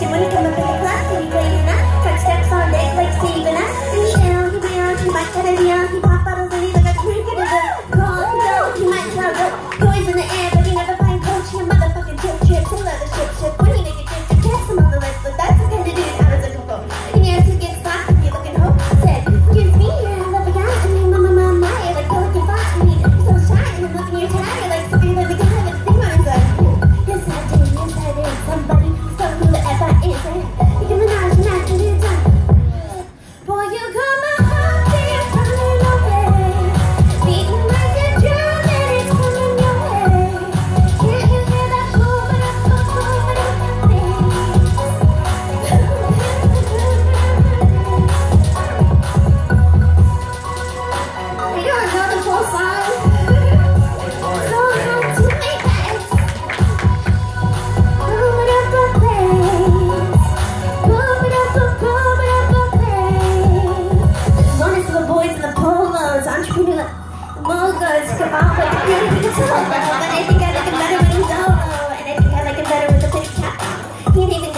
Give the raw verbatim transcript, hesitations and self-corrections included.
question when you come up in the class. Can you please not? Touch steps on deck like Steven. And he ill, he beyond, he might get a deal. He pop bottles and he's like a creep in the call, he go, he might smell good. Toys in the air, but he never find coach. He a motherfucking trip trip, he love the ship ship. When he make it trip to catch him on the list, but that's the kind of dude I was looking for. And yes, he gets slapped if you're looking hope. Said, excuse me, you're a love a guy. And then mama, mama, my, like Pelican Fox. And he, you're so shy, and I'm looking at your tie. You're like something like the guy with the demons. Like, yes, I do, yes, I do. Somebody, so who the F I is. You can manage, not to do time. Boy, you got my heart there, running away. Beating like a drum, and it's coming your way. Can't you hear that moving up, moving up the thing? We don't know the full song. So hard to make it. Moving up the place. Moving up the, moving up the place. This one is for the boys in the polos, entrepreneur, moguls, come on, but you really think it's solo. But I think I like it better when he's solo, and I think I like it better with the big cap. He ain't even